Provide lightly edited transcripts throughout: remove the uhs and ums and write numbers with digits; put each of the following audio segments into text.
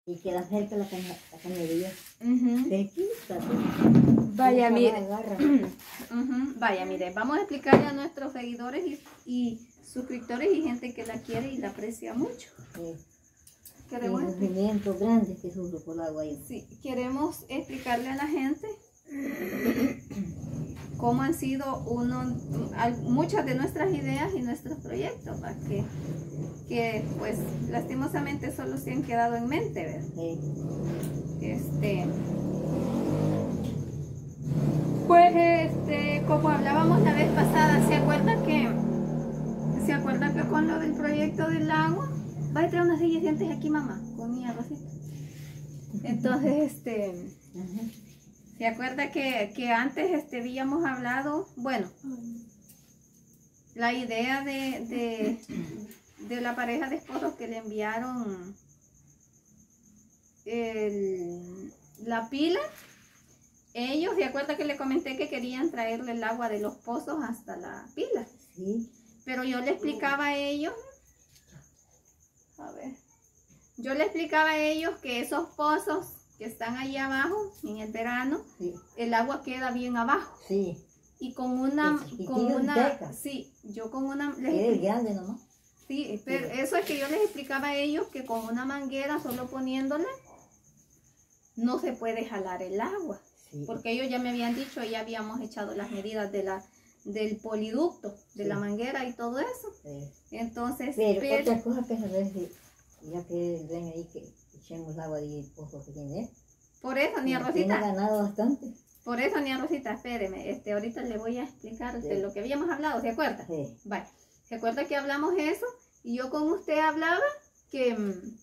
Y queda cerca la cañería. Cerquita. Vaya, mire. Vaya, mire, vamos a explicarle a nuestros seguidores y suscriptores y gente que la quiere y la aprecia mucho. Sí. Queremos, sufrimientos grandes que sufro por el agua ahí. Sí, queremos explicarle a la gente cómo han sido muchas de nuestras ideas y nuestros proyectos, ¿va? Que pues lastimosamente solo se han quedado en mente, ¿verdad? Sí. Como hablábamos la vez pasada, ¿se acuerda que con lo del proyecto del agua? Va a traer unas silla de dientes aquí, mamá, con mi arrocito. Entonces, ¿se acuerda que antes habíamos hablado? Bueno, la idea de la pareja de esposos que le enviaron la pila. Ellos, ¿se acuerda que le comenté que querían traerle el agua de los pozos hasta la pila? Sí. Pero yo le explicaba a ellos, yo le explicaba a ellos que esos pozos que están ahí abajo, en el verano, sí, el agua queda bien abajo. Sí. Y con una, sí, yo con una... Es grande nomás. Sí, pero eso es que yo les explicaba a ellos que con una manguera, solo poniéndola, no se puede jalar el agua. Sí. Porque ellos ya me habían dicho, ya habíamos echado las medidas del poliducto, de la manguera y todo eso. Sí. Entonces, pero otra cosa que saber si, ya que ven ahí que echemos agua de pozo que tiene. Por eso, ni Rosita. Tiene ganado bastante. Por eso, ni Rosita, espéreme, ahorita le voy a explicar de lo que habíamos hablado, ¿se acuerda? Sí. Vale. ¿Se acuerda que hablamos eso? Y yo con usted hablaba que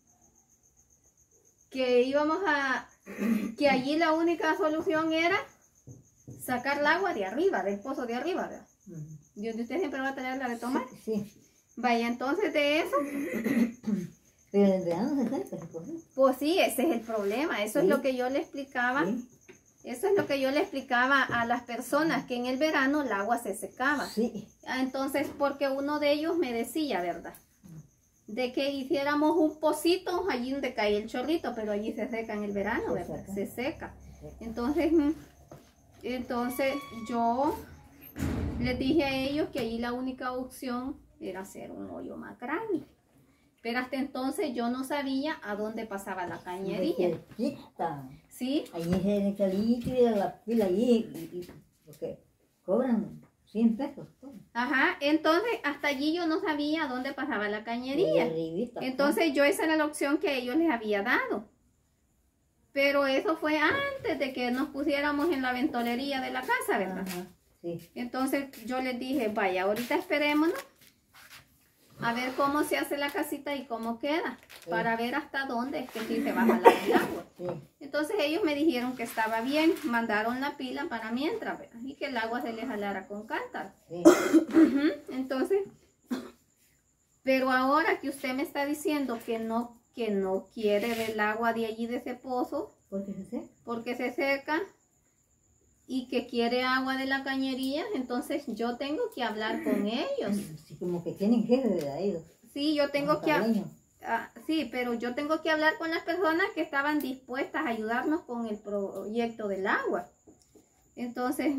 íbamos que allí la única solución era sacar el agua de arriba, del pozo de arriba, ¿verdad? Y donde usted siempre va a tener la de tomar. Sí. Vaya, entonces de eso. Pero en el verano se seca, pues sí, ese es el problema. Eso es lo que yo le explicaba. Sí. Eso es lo que yo le explicaba a las personas, que en el verano el agua se secaba. Sí. Entonces, porque uno de ellos me decía, ¿verdad? De que hiciéramos un pocito allí donde cae el chorrito, pero allí se seca en el verano, ¿verdad? Se seca. Entonces yo les dije a ellos que allí la única opción era hacer un hoyo más grande. Pero hasta entonces yo no sabía a dónde pasaba la cañería. ¿Sí? Allí se necesita la pila allí, porque cobran 100 pesos. Ajá, entonces hasta allí yo no sabía a dónde pasaba la cañería. Entonces yo esa era la opción que ellos les había dado. Pero eso fue antes de que nos pusiéramos en la ventolería de la casa, ¿verdad? Ajá, sí. Entonces yo les dije, vaya, ahorita esperémonos a ver cómo se hace la casita y cómo queda, sí, para ver hasta dónde es que sí se va a jalar el agua. Sí. Entonces ellos me dijeron que estaba bien, mandaron la pila para mientras, ¿verdad? Y que el agua se le jalara con cántaro. Sí. Entonces, pero ahora que usted me está diciendo que no quiere del agua de allí de ese pozo, porque se seca, y que quiere agua de la cañería, entonces yo tengo que hablar con ellos. Sí, como que tienen jefe de ahí. Sí, yo tengo que sí, pero yo tengo que hablar con las personas que estaban dispuestas a ayudarnos con el proyecto del agua. Entonces,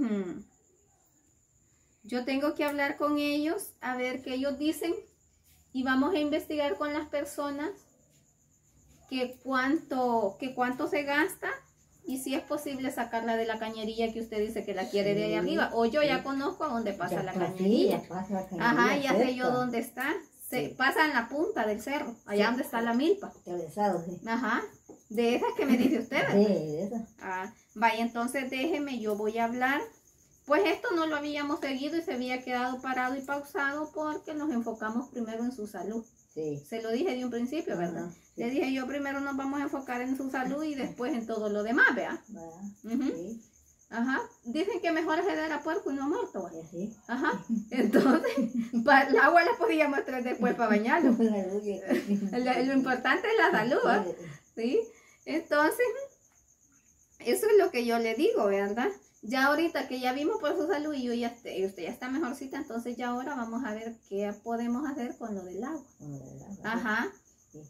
yo tengo que hablar con ellos, a ver qué ellos dicen, y vamos a investigar con las personas que cuánto se gasta, y si es posible sacarla de la cañería que usted dice que la quiere de ahí arriba. O yo ya conozco a dónde pasa la cañería. Ajá, ya sé yo dónde está. Pasa en la punta del cerro, allá donde está la milpa. Ajá, de esas que me dice usted, ¿verdad? Sí, de esas. Vaya, entonces déjeme, yo voy a hablar. Pues esto no lo habíamos seguido y se había quedado parado y pausado porque nos enfocamos primero en su salud. Sí. Se lo dije de un principio, ¿verdad? Sí. Le dije yo, primero nos vamos a enfocar en su salud y después en todo lo demás, ¿verdad? Sí. Ajá. Dicen que mejor es heredar a puerco y no a muerto, ¿verdad? Sí. Ajá. Entonces, el agua la podíamos traer después para bañarlo. Lo importante es la salud, ¿verdad? Sí. Entonces, eso es lo que yo le digo, ¿verdad? Ya ahorita que ya vimos por su salud y usted ya está mejorcita, entonces ya ahora vamos a ver qué podemos hacer con lo del agua. Ajá. Sí.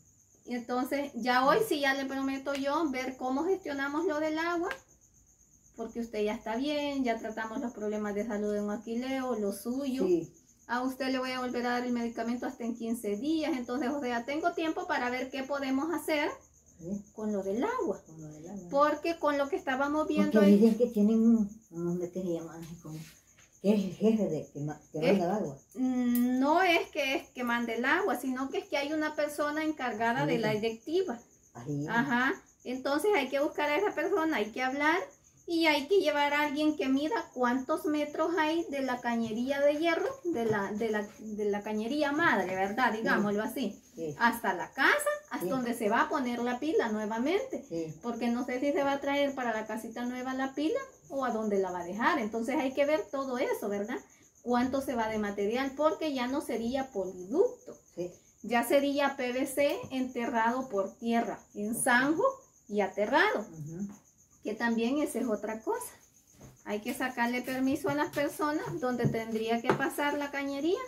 Y entonces, ya hoy sí ya le prometo yo ver cómo gestionamos lo del agua, porque usted ya está bien, ya tratamos los problemas de salud de un Aquileo, lo suyo. Sí. A usted le voy a volver a dar el medicamento hasta en 15 días, entonces, o sea, tengo tiempo para ver qué podemos hacer con lo del agua. Con lo del agua. Porque con lo que estábamos viendo... Porque dicen que tienen un hombre que se llama, como, que es el jefe de que manda el agua. No es que mande el agua, sino que es que hay una persona encargada de la directiva. Ahí. Ajá. Entonces hay que buscar a esa persona, hay que hablar y hay que llevar a alguien que mida cuántos metros hay de la cañería de hierro, de la cañería madre, ¿verdad? Digámoslo así. Sí. Hasta la casa, hasta donde se va a poner la pila nuevamente. Sí. Porque no sé si se va a traer para la casita nueva la pila o a dónde la va a dejar. Entonces hay que ver todo eso, ¿verdad? Cuánto se va de material, porque ya no sería poliducto. Sí. Ya sería PVC enterrado por tierra, en zanjo y aterrado. Que también esa es otra cosa. Hay que sacarle permiso a las personas donde tendría que pasar la cañería.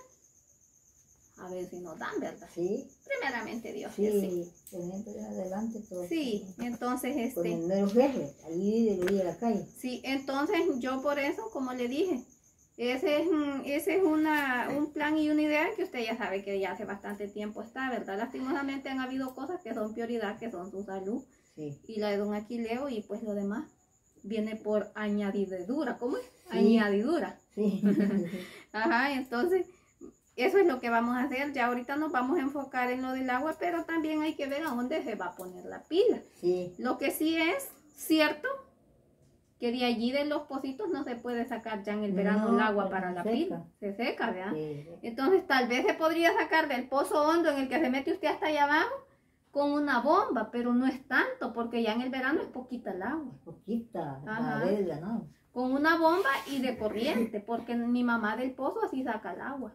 A ver si nos dan, ¿verdad? Sí. Primeramente Dios Sí, que sí. teniendo de adelante todo. Sí, entonces Con el mero jefe, allí de la orilla de la calle. Sí, entonces yo por eso, como le dije, ese es un plan y una idea que usted ya sabe que ya hace bastante tiempo está, ¿verdad? Lastimosamente han habido cosas que son prioridad, que son su salud. Sí. Y la de don Aquileo, y pues lo demás viene por añadidura. ¿Cómo es? Sí. Añadidura. Sí. Ajá, entonces eso es lo que vamos a hacer. Ya ahorita nos vamos a enfocar en lo del agua, pero también hay que ver a dónde se va a poner la pila. Sí. Lo que sí es cierto, que de allí de los pocitos no se puede sacar ya en el verano el agua para la pila. Se seca, ¿verdad? Sí. Entonces tal vez se podría sacar del pozo hondo en el que se mete usted hasta allá abajo, con una bomba, pero no es tanto, porque ya en el verano es poquita el agua. Poquita, la verga, ¿no? Con una bomba y de corriente, porque mi mamá del pozo así saca el agua.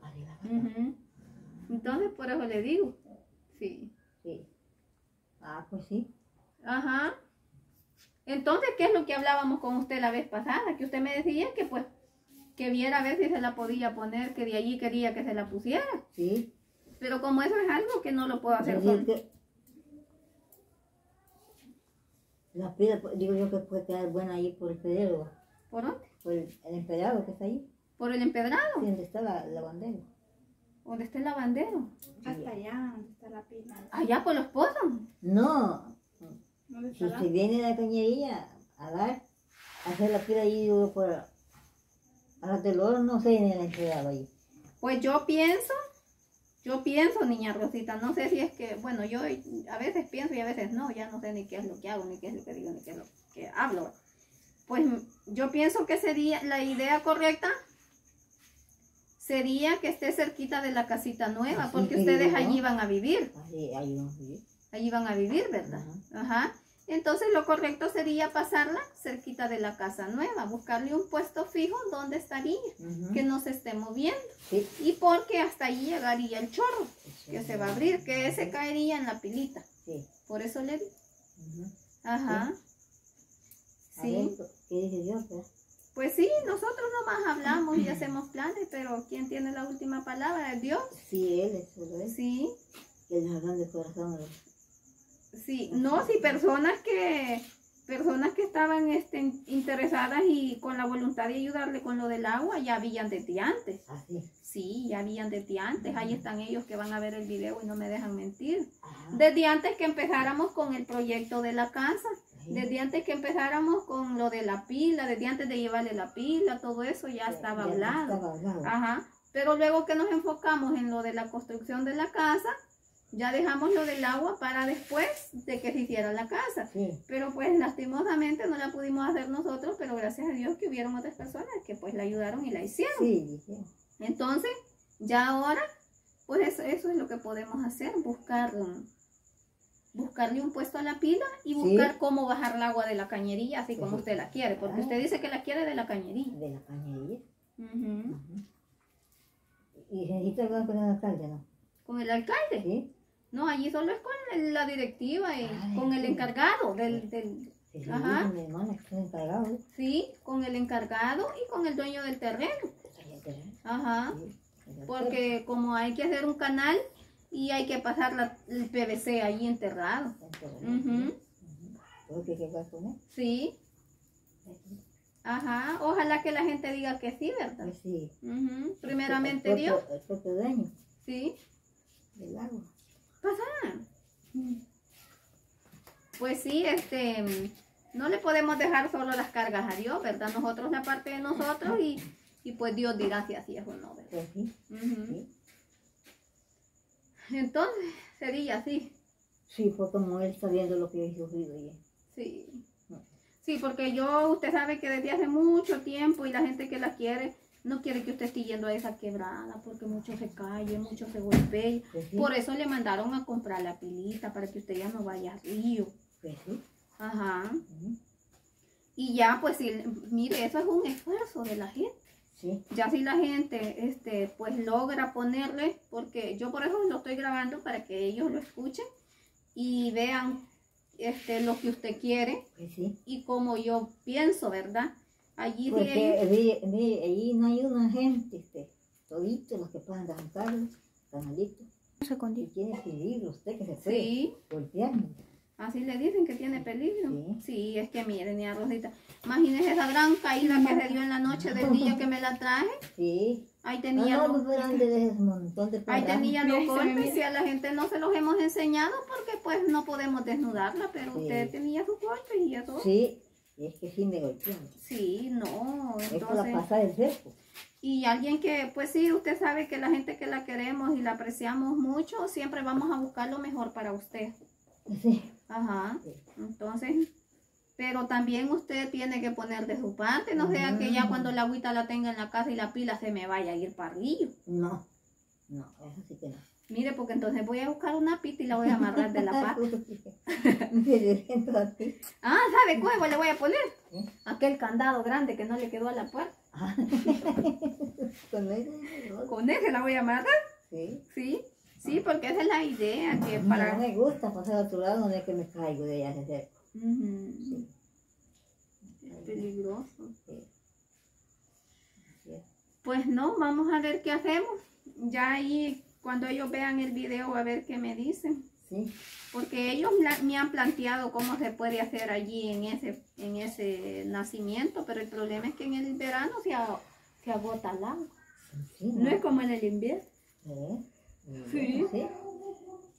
Entonces, por eso le digo. Sí. Sí. Ah, pues sí. Ajá. Entonces, ¿qué es lo que hablábamos con usted la vez pasada? Que usted me decía que pues, que viera a ver si se la podía poner, que de allí quería que se la pusiera. Sí. Pero como eso es algo que no lo puedo hacer solo. La pila, digo yo que puede quedar buena ahí por el pedrero. ¿Por dónde? Por el empedrado que está ahí. ¿Por el empedrado? Sí, donde está el lavandero. ¿Dónde está el lavandero? Hasta allá, donde está la pila. ¿Allá por los pozos? No. Si se viene de la cañería a dar, a hacer la pila ahí, digo, por a del oro, no sé, en el empedrado ahí. Pues yo pienso, niña Rosita, no sé si es que, bueno, yo a veces pienso y a veces no, ya no sé ni qué es lo que hago, ni qué es lo que digo, ni qué es lo que hablo. Pues yo pienso que sería, la idea correcta sería que esté cerquita de la casita nueva, porque ustedes allí van a vivir. Allí van a vivir. Allí van a vivir, ¿verdad? Ajá. Entonces lo correcto sería pasarla cerquita de la casa nueva, buscarle un puesto fijo donde estaría, que no se esté moviendo. Sí. Y porque hasta allí llegaría el chorro, que se va a abrir, que ese caería en la pilita. Sí. Por eso le di. Ajá. Sí. ¿Qué dice Dios? Pues sí, nosotros nomás hablamos y hacemos planes, pero ¿quién tiene la última palabra? ¿Es Dios? Sí, Él es, ¿verdad? Sí. Él es grande corazón. Sí, no, sí, personas que estaban interesadas y con la voluntad de ayudarle con lo del agua, ya habían desde antes. ¿Ah, sí? Sí, ya habían desde antes. Ahí están ellos que van a ver el video y no me dejan mentir. Desde antes que empezáramos con el proyecto de la casa, desde antes que empezáramos con lo de la pila, desde antes de llevarle la pila, todo eso ya estaba hablado. Ajá. Pero luego que nos enfocamos en lo de la construcción de la casa, ya dejamos lo del agua para después de que se hiciera la casa. Sí. Pero pues lastimosamente no la pudimos hacer nosotros, pero gracias a Dios que hubieron otras personas que pues la ayudaron y la hicieron. Sí, sí. Entonces, ya ahora, pues eso es lo que podemos hacer, buscarle un puesto a la pila y buscar cómo bajar el agua de la cañería, así como usted la quiere, porque usted dice que la quiere de la cañería. De la cañería. ¿Y se necesita hablar con el alcalde, no? ¿Con el alcalde? Sí. No, allí solo es con la directiva y con el encargado del ajá. Mi hermana, que es encargado. Sí, con el encargado y con el dueño del terreno. Ajá. Porque como hay que hacer un canal y hay que pasar el PVC ahí enterrado. ¿Por qué vas a poner? Sí. Ajá, ojalá que la gente diga que sí, ¿verdad? Pues sí. Primeramente Dios. El propio daño Sí. del agua. Pasa. Pues sí, no le podemos dejar solo las cargas a Dios, ¿verdad? Nosotros la parte de nosotros y pues Dios dirá si así es o no, ¿verdad? Pues sí. Sí. Entonces, sería así. Sí, fue como él sabiendo lo que he sufrido ya. Sí. Sí, porque usted sabe que desde hace mucho tiempo y la gente que la quiere, no quiere que usted esté yendo a esa quebrada porque mucho se cae, mucho se golpea. Pues sí. Por eso le mandaron a comprar la pilita para que usted ya no vaya al río. Pues sí. Ajá. Y ya, pues, sí, mire, eso es un esfuerzo de la gente. Sí. Ya si la gente, pues, logra ponerle, porque yo por eso lo estoy grabando para que ellos lo escuchen y vean lo que usted quiere. Pues sí. Y como yo pienso, ¿verdad? Allí porque allí no hay una gente, toditos los que pasan de San Carlos, canalito. Y tiene peligro usted que se puede Sí. golpear. Así le dicen que tiene peligro. Sí. Sí, es que miren, niña Rosita, imagínese esa gran caída que se dio en la noche del día que me la traje. Sí. Ahí tenía No, muy grande de ese montón de Ahí tenía dos Mira, golpes y a la gente no se los hemos enseñado porque pues no podemos desnudarla, pero Sí. usted tenía sus golpes y eso. Sí, y es que sí me golpearon. Sí, no, Es por la entonces, pasada del cerco. y alguien que, pues sí, usted sabe que la gente que la queremos y la apreciamos mucho, siempre vamos a buscar lo mejor para usted. Sí. Ajá, Sí. entonces, pero también usted tiene que poner de su parte, no sea que ya cuando la agüita la tenga en la casa y la pila se me vaya a ir para río. No, eso sí que no. Mire, porque entonces voy a buscar una pita y la voy a amarrar de la pata. Me siento a ti. Ah, ¿sabe cuál le voy a poner? ¿Eh? Aquel candado grande que no le quedó a la puerta. Con eso, Con ese la voy a amarrar. sí. Sí, sí, porque esa es la idea que No para... me gusta pasar a otro lado donde es que me caigo de allá de cerco. Ujú. Sí. Es peligroso. Sí. Así es. Pues no, vamos a ver qué hacemos. Ya ahí, cuando ellos vean el video, a ver qué me dicen. Sí. Porque ellos me han planteado cómo se puede hacer allí en ese nacimiento, pero el problema es que en el verano se agota el agua. Sí, No es como en el invierno. ¿Eh? Sí. Sí.